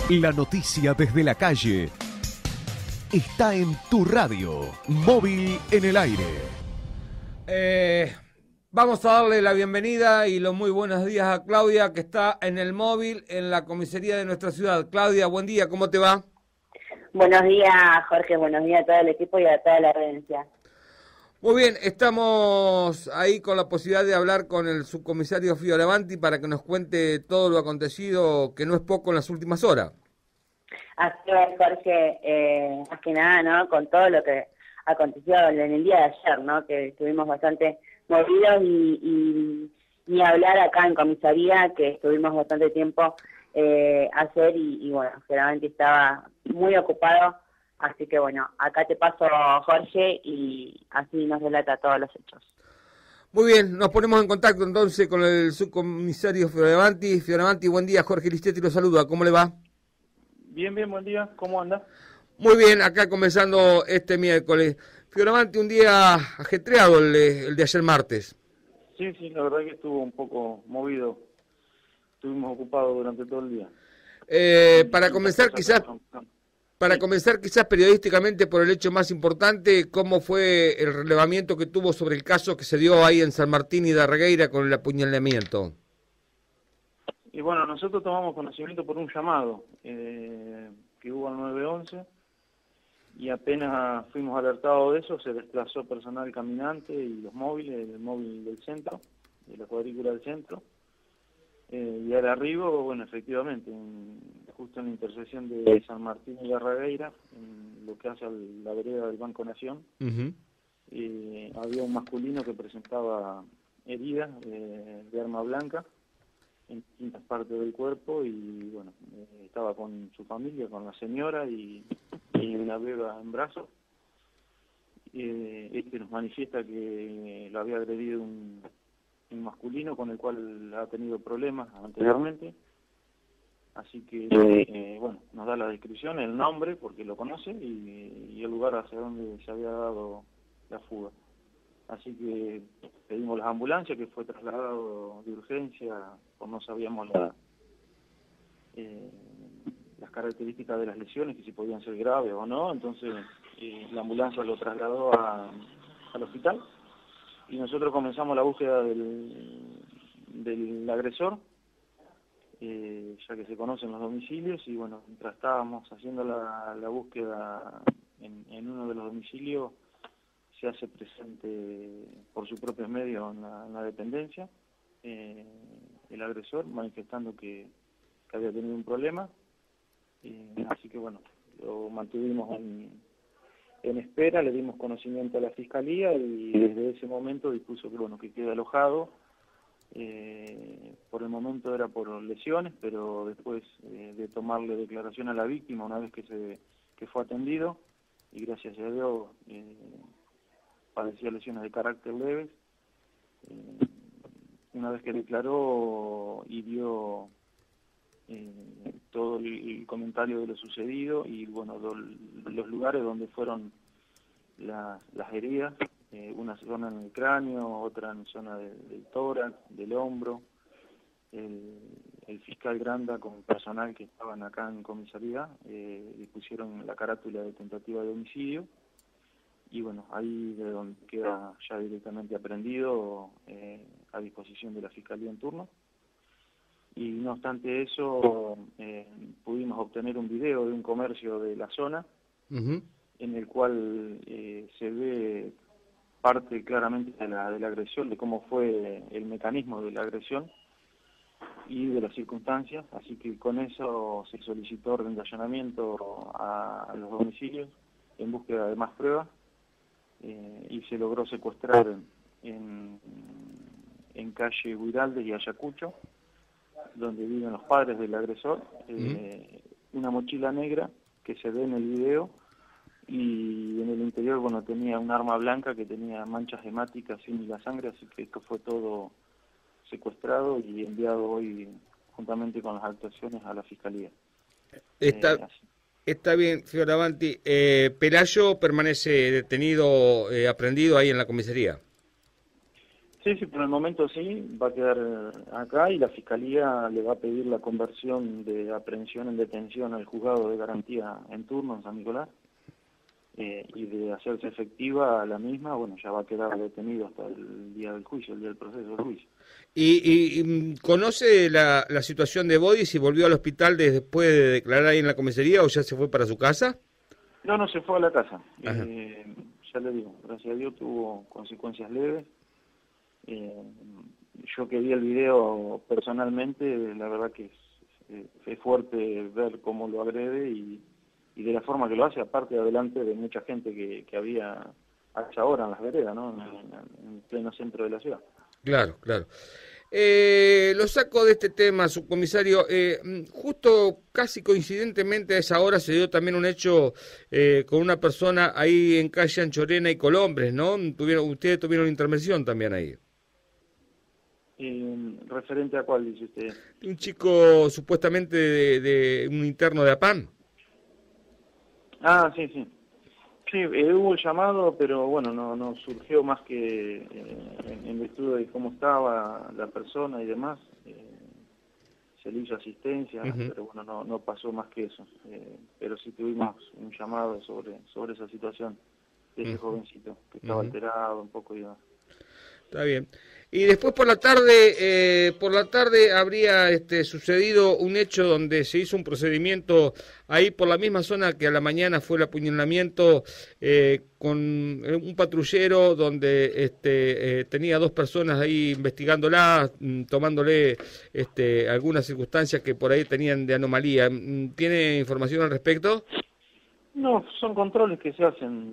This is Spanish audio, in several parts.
La noticia desde la calle está en tu radio, Móvil en el Aire. Vamos a darle la bienvenida y los muy buenos días a Claudia, que está en el móvil en la comisaría de nuestra ciudad. Claudia, buen día, ¿cómo te va? Buenos días, Jorge, buenos días a todo el equipo y a toda la audiencia. Muy bien, estamos ahí con la posibilidad de hablar con el subcomisario Fioravanti para que nos cuente todo lo acontecido, que no es poco en las últimas horas. Así es, Jorge, más que nada, ¿no? Con todo lo que aconteció en el día de ayer, ¿no? Que estuvimos bastante movidos y hablar acá en comisaría, que estuvimos bastante tiempo ayer y bueno, Fioravanti estaba muy ocupado. Así que bueno, acá te paso, Jorge, y así nos relata todos los hechos. Muy bien, nos ponemos en contacto entonces con el subcomisario Fioravanti. Fioravanti, buen día, Jorge Listetti lo saluda, ¿cómo le va? Bien, buen día, ¿cómo anda? Muy bien, acá comenzando este miércoles. Fioravanti, un día ajetreado el de ayer martes. Sí, la verdad que estuvo un poco movido, estuvimos ocupados durante todo el día. Para comenzar quizás periodísticamente por el hecho más importante, ¿cómo fue el relevamiento que tuvo sobre el caso que se dio ahí en San Martín y Darregueira con el apuñalamiento? Y bueno, nosotros tomamos conocimiento por un llamado que hubo al 911 y apenas fuimos alertados de eso, se desplazó personal caminante y los móviles, el móvil del centro, de la cuadrícula del centro. Y al arribo, bueno, efectivamente, justo en la intersección de San Martín y Darregueira, en lo que hace a la vereda del Banco Nación, había un masculino que presentaba heridas de arma blanca en distintas partes del cuerpo y, bueno, estaba con su familia, con la señora y una beba en brazos. Este nos manifiesta que lo había agredido un masculino con el cual ha tenido problemas anteriormente, así que bueno, nos da la descripción, el nombre porque lo conoce y el lugar hacia donde se había dado la fuga, así que pedimos las ambulancias, que fue trasladado de urgencia, pues no sabíamos las características de las lesiones, que si podían ser graves o no, entonces la ambulancia lo trasladó al hospital. Y nosotros comenzamos la búsqueda del agresor, ya que se conocen los domicilios, y bueno, mientras estábamos haciendo la búsqueda en uno de los domicilios, se hace presente por sus propios medios en la dependencia, el agresor, manifestando que había tenido un problema, así que bueno, lo mantuvimos en espera, le dimos conocimiento a la Fiscalía y desde ese momento dispuso que bueno, que quede alojado. Por el momento era por lesiones, pero después de tomarle declaración a la víctima una vez que fue atendido, y gracias a Dios padecía lesiones de carácter leves, una vez que declaró y dio todo el comentario de lo sucedido y bueno, los lugares donde fueron las heridas, una zona en el cráneo, otra en zona del tórax, del hombro. El fiscal Granda con personal que estaban acá en comisaría dispusieron la carátula de tentativa de homicidio y bueno, ahí de donde queda ya directamente aprehendido a disposición de la Fiscalía en turno. Y no obstante eso, pudimos obtener un video de un comercio de la zona, en el cual se ve parte claramente de la agresión, de cómo fue el mecanismo de la agresión y de las circunstancias, así que con eso se solicitó orden de allanamiento a los domicilios en búsqueda de más pruebas y se logró secuestrar en calle Guiraldes y Ayacucho, donde viven los padres del agresor, una mochila negra que se ve en el video y en el interior, bueno, tenía un arma blanca que tenía manchas hemáticas y la sangre, así que esto fue todo secuestrado y enviado hoy juntamente con las actuaciones a la Fiscalía. Está bien, Fioravanti. Pelayo permanece detenido, aprehendido ahí en la comisaría. Sí, sí, por el momento sí, va a quedar acá y la Fiscalía le va a pedir la conversión de aprehensión en detención al juzgado de garantía en turno en San Nicolás, y de hacerse efectiva la misma, bueno, ya va a quedar detenido hasta el día del juicio, el día del proceso del juicio. ¿Y conoce la situación de Bodi, si volvió al hospital después de declarar ahí en la comisaría o ya se fue para su casa? No, no, se fue a la casa. Ajá. Ya le digo, gracias a Dios tuvo consecuencias leves. Yo que vi el video personalmente, la verdad que es fuerte ver cómo lo agrede y de la forma que lo hace, aparte adelante de mucha gente que había a esa hora en las veredas, ¿no? En pleno centro de la ciudad. Claro, claro. Lo saco de este tema, subcomisario. Justo casi coincidentemente a esa hora se dio también un hecho con una persona ahí en calle Anchorena y Colombres, ¿no? Ustedes tuvieron intervención también ahí. ¿Referente a cuál dice usted? Un chico supuestamente de un interno de APAM. Ah, sí, sí. Sí, hubo el llamado, pero bueno, no surgió más que en virtud de cómo estaba la persona y demás. Se le hizo asistencia, pero bueno, no pasó más que eso. Pero sí tuvimos un llamado sobre esa situación de ese jovencito que estaba alterado un poco y demás. Está bien. Y después por la tarde habría sucedido un hecho donde se hizo un procedimiento ahí por la misma zona que a la mañana fue el apuñalamiento con un patrullero donde tenía dos personas ahí investigándola, tomándole algunas circunstancias que por ahí tenían de anomalía. ¿Tiene información al respecto? No, son controles que se hacen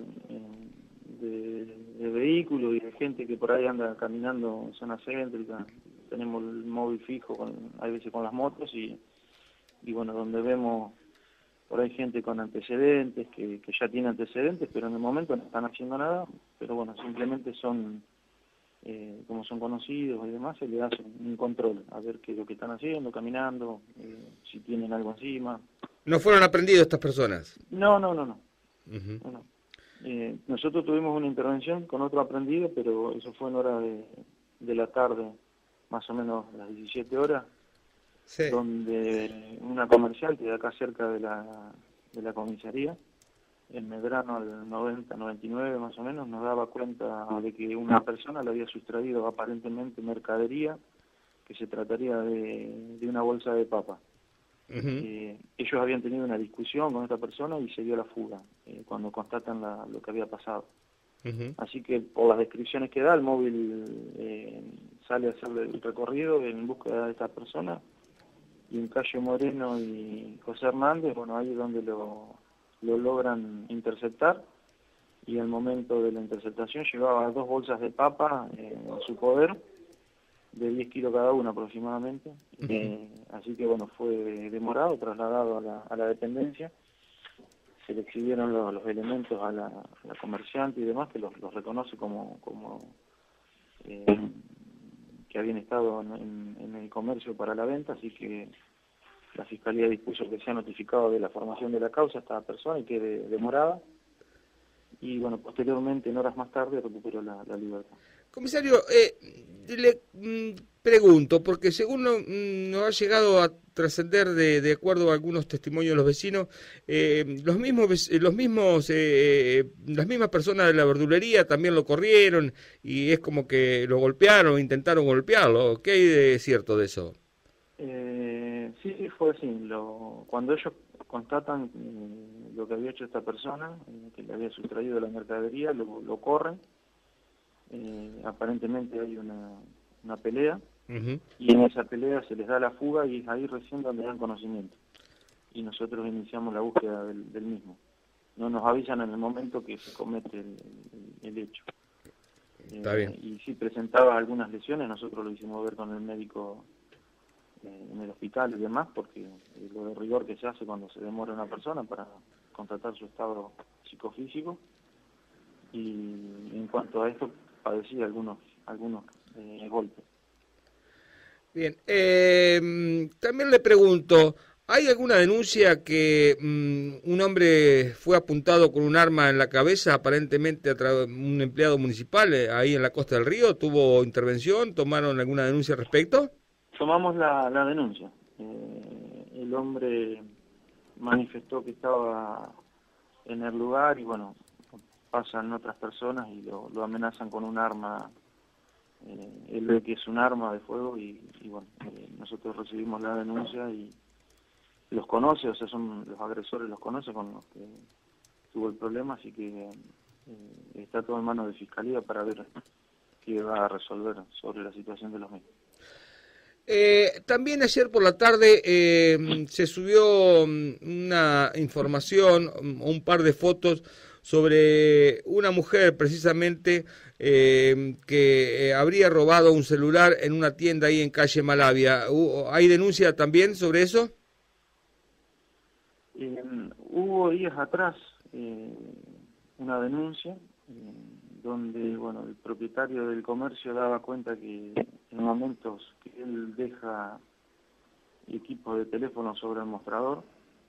de vehículos y de gente que por ahí anda caminando en zona céntrica. Tenemos el móvil fijo, hay veces con las motos y bueno, donde vemos por ahí gente con antecedentes, que ya tiene antecedentes, pero en el momento no están haciendo nada, pero bueno, simplemente son, como son conocidos y demás, se le hace un control, a ver qué es lo que están haciendo, caminando, si tienen algo encima. ¿No fueron aprendidos estas personas? No. No. Uh-huh. Nosotros tuvimos una intervención con otro aprendido, pero eso fue en hora de la tarde, más o menos a las 17 horas, sí, donde una comercial que de acá cerca de la comisaría, en Medrano al 90-99 más o menos, nos daba cuenta de que una persona le había sustraído aparentemente mercadería, que se trataría de una bolsa de papa. Uh-huh. Ellos habían tenido una discusión con esta persona y se dio la fuga cuando constatan lo que había pasado. Uh-huh. Así que por las descripciones que da, el móvil sale a hacer el recorrido en búsqueda de esta persona, y en calle Moreno y José Hernández, bueno, ahí es donde lo logran interceptar, y al momento de la interceptación llevaba 2 bolsas de papa en su poder, de 10 kilos cada una aproximadamente. Uh-huh. Así que bueno, fue demorado, trasladado a la dependencia. Se le exhibieron los elementos a la comerciante y demás, que los reconoce como que habían estado en el comercio para la venta, así que la Fiscalía dispuso que sea notificado de la formación de la causa a esta persona y quede demorada. Y bueno, posteriormente, en horas más tarde, recuperó la libertad. Comisario, le pregunto, porque según nos ha llegado a trascender de acuerdo a algunos testimonios de los vecinos, las mismas personas de la verdulería también lo corrieron y es como que lo golpearon, intentaron golpearlo. ¿Qué hay de cierto de eso? Sí, fue así. Cuando ellos constatan lo que había hecho esta persona, que le había sustraído la mercadería, lo corren. Aparentemente hay una pelea, uh-huh, y en esa pelea se les da la fuga y es ahí recién donde dan conocimiento y nosotros iniciamos la búsqueda del mismo. No nos avisan en el momento que se comete el hecho. Está bien. Y si presentaba algunas lesiones, nosotros lo hicimos ver con el médico en el hospital y demás, porque lo de rigor que se hace cuando se demora una persona para constatar su estado psicofísico. Y en cuanto a esto, padecí algunos golpes. Bien, también le pregunto, ¿Hay alguna denuncia que un hombre fue apuntado con un arma en la cabeza, aparentemente a través de un empleado municipal ahí en la costa del río? ¿Tuvo intervención? ¿Tomaron alguna denuncia al respecto? Tomamos la denuncia. El hombre manifestó que estaba en el lugar y bueno, pasan otras personas y lo amenazan con un arma. Él ve que es un arma de fuego y bueno, nosotros recibimos la denuncia y los conoce, o sea, son los agresores los conoce con los que tuvo el problema, así que está todo en manos de Fiscalía para ver qué va a resolver sobre la situación de los mismos. También ayer por la tarde se subió una información, un par de fotos sobre una mujer precisamente que habría robado un celular en una tienda ahí en calle Malavia. ¿Hay denuncia también sobre eso? Hubo días atrás una denuncia donde bueno, el propietario del comercio daba cuenta que en momentos que él deja equipos de teléfono sobre el mostrador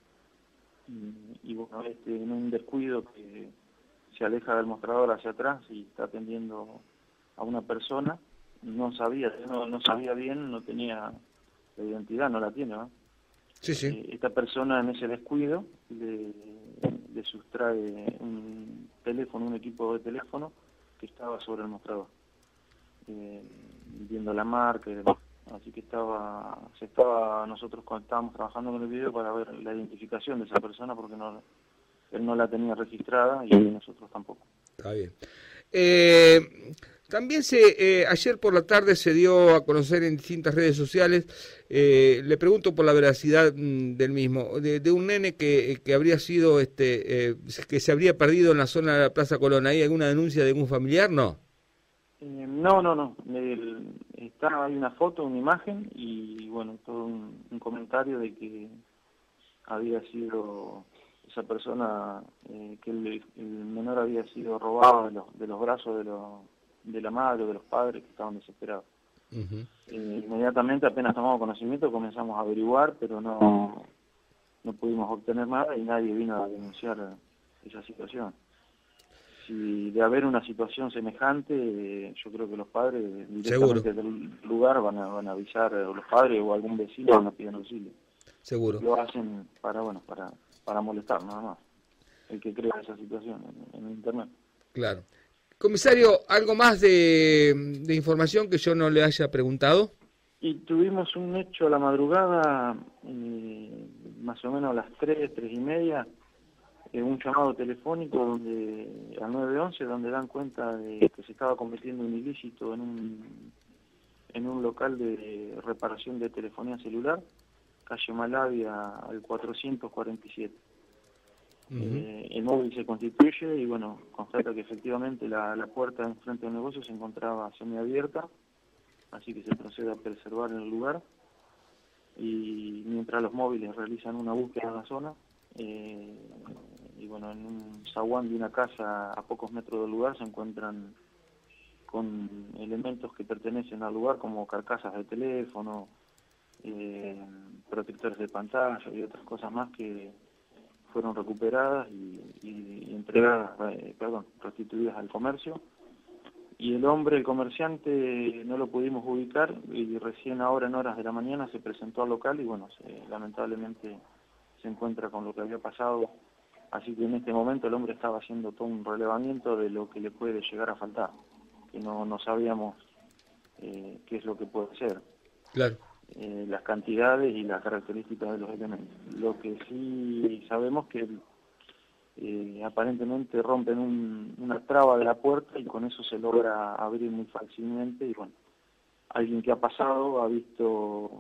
y bueno, en un descuido que se aleja del mostrador hacia atrás y está atendiendo a una persona, no sabía bien, no tenía la identidad, no la tiene, ¿no? Sí, sí. Esta persona en ese descuido le sustrae un teléfono, un equipo de teléfono que estaba sobre el mostrador, viendo la marca y demás. Así que nosotros estábamos trabajando con el video para ver la identificación de esa persona porque él no la tenía registrada y nosotros tampoco. Está bien. También ayer por la tarde se dio a conocer en distintas redes sociales, le pregunto por la veracidad del mismo, de un nene que habría sido, que se habría perdido en la zona de la Plaza Colón. ¿Hay alguna denuncia de algún familiar? No. No. Hay una foto, una imagen y bueno, todo un comentario de que había sido esa persona, que el menor había sido robado de los brazos de la madre o de los padres que estaban desesperados. Inmediatamente, apenas tomamos conocimiento, comenzamos a averiguar, pero no pudimos obtener nada y nadie vino a denunciar esa situación. Si de haber una situación semejante, yo creo que los padres directamente del lugar van a avisar, o los padres o algún vecino van a pedir auxilio. Seguro. Lo hacen para molestar nada más, el que crea esa situación en internet. Claro. Comisario, ¿algo más de información que yo no le haya preguntado? Y tuvimos un hecho a la madrugada, más o menos a las 3:30, un llamado telefónico al 911, donde dan cuenta de que se estaba cometiendo un ilícito en un local de reparación de telefonía celular, calle Malavia al 447. El móvil se constituye y bueno, constata que efectivamente la puerta enfrente del negocio se encontraba semiabierta, así que se procede a preservar en el lugar y mientras los móviles realizan una búsqueda en la zona, y bueno, en un zaguán de una casa a pocos metros del lugar se encuentran con elementos que pertenecen al lugar como carcasas de teléfono, protectores de pantalla y otras cosas más que fueron recuperadas y entregadas, restituidas al comercio. Y el hombre, el comerciante, no lo pudimos ubicar y recién ahora en horas de la mañana se presentó al local y bueno, lamentablemente se encuentra con lo que había pasado. Así que en este momento el hombre estaba haciendo todo un relevamiento de lo que le puede llegar a faltar, que no sabíamos qué es lo que puede ser. Claro. Las cantidades y las características de los elementos. Lo que sí sabemos que aparentemente rompen una traba de la puerta y con eso se logra abrir muy fácilmente y bueno, alguien que ha pasado ha visto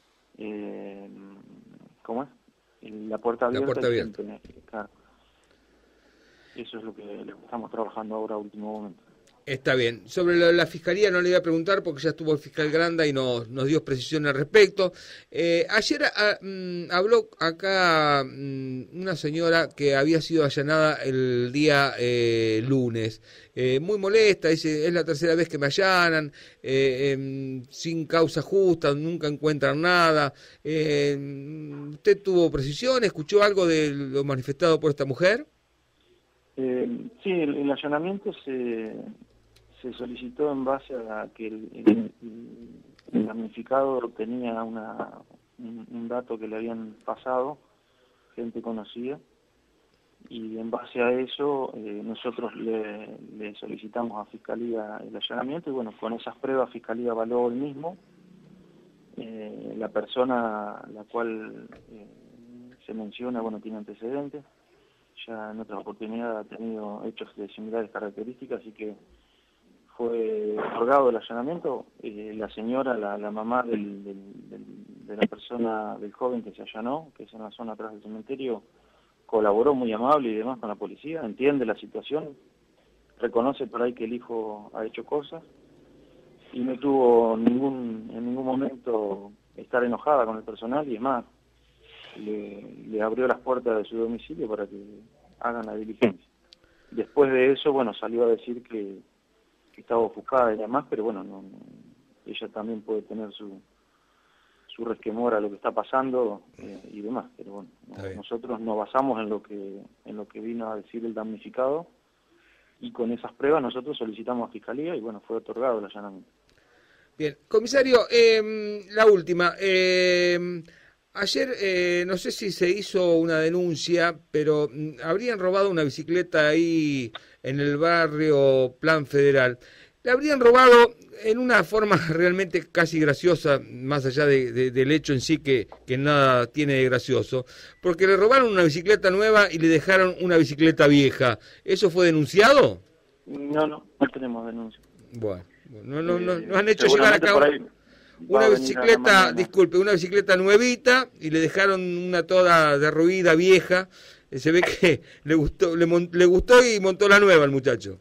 ¿cómo es? La puerta abierta. La puerta abierta. Claro. Eso es lo que estamos trabajando ahora a último momento. Está bien. Sobre la fiscalía no le iba a preguntar porque ya estuvo el fiscal Granda y nos dio precisiones al respecto. Ayer habló acá una señora que había sido allanada el día lunes. Muy molesta, dice, es la tercera vez que me allanan, sin causa justa, nunca encuentran nada. ¿Usted tuvo precisiones? ¿Escuchó algo de lo manifestado por esta mujer? Sí, el allanamiento se solicitó en base a que el damnificado tenía un dato que le habían pasado, gente conocida, y en base a eso nosotros le solicitamos a Fiscalía el allanamiento, y bueno, con esas pruebas Fiscalía avaló el mismo. La persona la cual se menciona, bueno, tiene antecedentes, ya en otras oportunidades ha tenido hechos de similares características, así que fue otorgado el allanamiento. La señora, la mamá de la persona, del joven que se allanó, que es en la zona atrás del cementerio, colaboró muy amable y demás con la policía, entiende la situación, reconoce por ahí que el hijo ha hecho cosas y no tuvo en ningún momento estar enojada con el personal, y es más, le abrió las puertas de su domicilio para que hagan la diligencia. Después de eso, bueno, salió a decir que estaba ofuscada y demás, pero bueno, ella también puede tener su resquemor a lo que está pasando y demás, pero bueno, nosotros nos basamos en lo que vino a decir el damnificado, y con esas pruebas nosotros solicitamos a Fiscalía y bueno, fue otorgado el allanamiento. Bien, comisario, la última. Ayer, no sé si se hizo una denuncia, pero habrían robado una bicicleta ahí en el barrio Plan Federal. Le habrían robado en una forma realmente casi graciosa, más allá del hecho en sí que nada tiene de gracioso, porque le robaron una bicicleta nueva y le dejaron una bicicleta vieja. ¿Eso fue denunciado? No tenemos denuncia. Bueno, no han hecho llegar a cabo una bicicleta, disculpe, una bicicleta nuevita y le dejaron una toda derruida, vieja. Se ve que le gustó y montó la nueva al muchacho.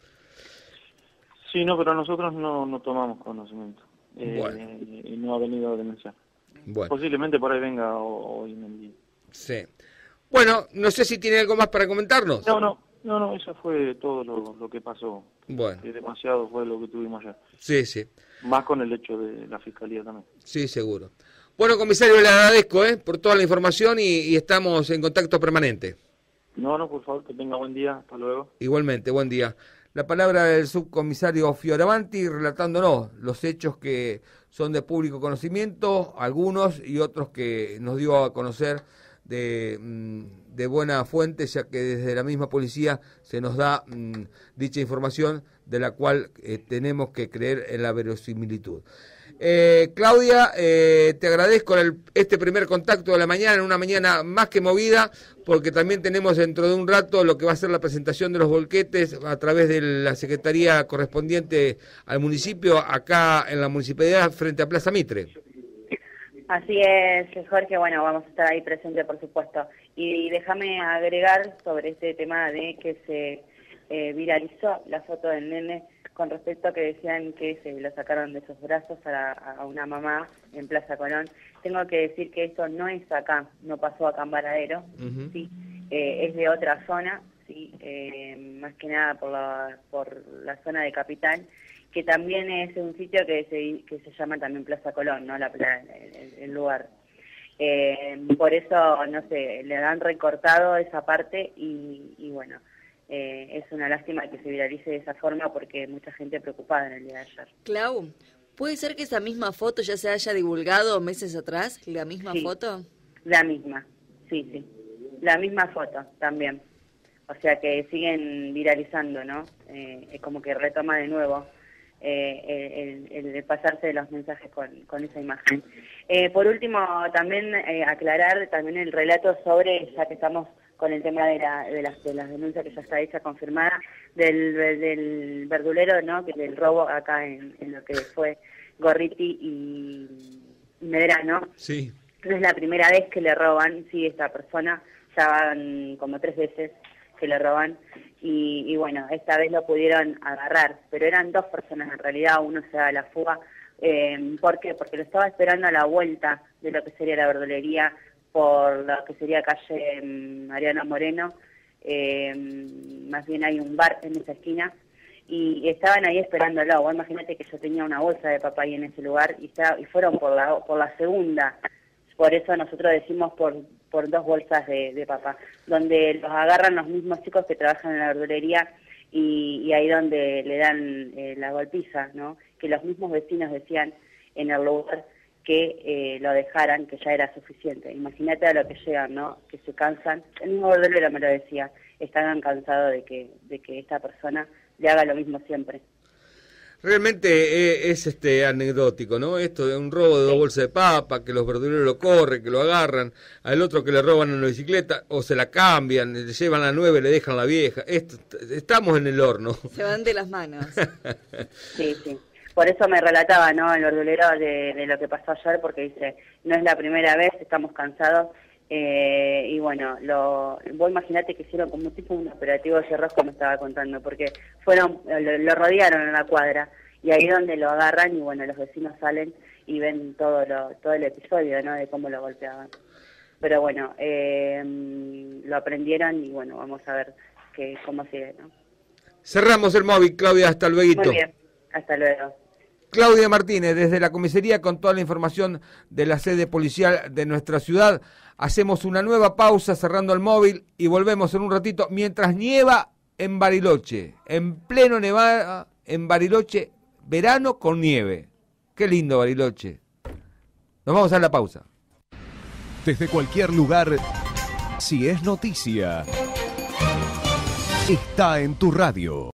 Sí, no, pero nosotros no tomamos conocimiento. Bueno. Y no ha venido a denunciar. Bueno. Posiblemente por ahí venga hoy en el día. Sí. Bueno, no sé si tiene algo más para comentarnos. No, eso fue todo lo que pasó. Bueno. Demasiado fue lo que tuvimos ayer. Sí. Más con el hecho de la Fiscalía también. Sí, seguro. Bueno, comisario, le agradezco por toda la información y estamos en contacto permanente. No, por favor, que tenga buen día. Hasta luego. Igualmente, buen día. La palabra del subcomisario Fioravanti relatándonos los hechos que son de público conocimiento, algunos y otros que nos dio a conocer de buena fuente, ya que desde la misma policía se nos da dicha información, de la cual tenemos que creer en la verosimilitud. Claudia, te agradezco este primer contacto de la mañana, en una mañana más que movida, porque también tenemos dentro de un rato lo que va a ser la presentación de los volquetes a través de la secretaría correspondiente al municipio, acá en la municipalidad, frente a Plaza Mitre. Así es, Jorge, bueno, vamos a estar ahí presente, por supuesto. Y déjame agregar sobre este tema de que se viralizó la foto del nene con respecto a que decían que se lo sacaron de sus brazos a una mamá en Plaza Colón. Tengo que decir que esto no es acá, no pasó acá en Varadero, ¿sí? Es de otra zona, ¿sí? Más que nada por la zona de Capital, que también es un sitio que se llama también Plaza Colón, ¿no? El lugar. Por eso, no sé, le han recortado esa parte y bueno, es una lástima que se viralice de esa forma porque mucha gente preocupada en el día de ayer. Clau, ¿puede ser que esa misma foto ya se haya divulgado meses atrás? ¿La misma foto? La misma, sí. La misma foto también. O sea que siguen viralizando, ¿no? Es como que retoma de nuevo el pasarse de los mensajes con esa imagen. Por último, también aclarar también el relato sobre, ya que estamos con el tema de las denuncias que ya está hecha, confirmada, del verdulero, ¿no? Del robo acá en lo que fue Gorriti y Medrano. Sí. No es la primera vez que le roban, sí, esta persona, ya van como 3 veces que le roban. Y bueno, esta vez lo pudieron agarrar, pero eran 2 personas en realidad, uno se da la fuga. ¿Por qué? Porque lo estaba esperando a la vuelta de lo que sería la verdulería por lo que sería calle Mariano Moreno. Más bien hay un bar en esa esquina y estaban ahí esperándolo. Vos imagínate que yo tenía una bolsa de papá ahí en ese lugar y fueron por la segunda. Por eso nosotros decimos por 2 bolsas de papá, donde los agarran los mismos chicos que trabajan en la verdulería y ahí donde le dan la golpiza, ¿no? Que los mismos vecinos decían en el lugar que lo dejaran, que ya era suficiente. Imagínate a lo que llegan, ¿no? Que se cansan. El mismo verdulero me lo decía, estaban cansados de que esta persona le haga lo mismo siempre. Realmente es anecdótico, ¿no? Esto de un robo de 2 bolsas de papa, que los verduleros lo corren, que lo agarran, al otro que le roban en la bicicleta, o se la cambian, le llevan la nueva y le dejan la vieja. Estamos en el horno. Se van de las manos. Sí. Por eso me relataba, ¿no? El verdulero de lo que pasó ayer, porque dice, no es la primera vez, estamos cansados. Y bueno, vos imaginate que hicieron como tipo un operativo de Cerros, como estaba contando, porque lo rodearon en la cuadra y ahí donde lo agarran y bueno, los vecinos salen y ven todo el episodio, ¿no? De cómo lo golpeaban. Pero bueno, lo aprendieron y bueno, vamos a ver cómo sigue, ¿no? Cerramos el móvil, Claudia, hasta luego. Muy bien, hasta luego. Claudia Martínez, desde la comisaría con toda la información de la sede policial de nuestra ciudad. Hacemos una nueva pausa cerrando el móvil y volvemos en un ratito mientras nieva en Bariloche. En pleno nevada en Bariloche, verano con nieve. Qué lindo Bariloche. Nos vamos a la pausa. Desde cualquier lugar, si es noticia, está en tu radio.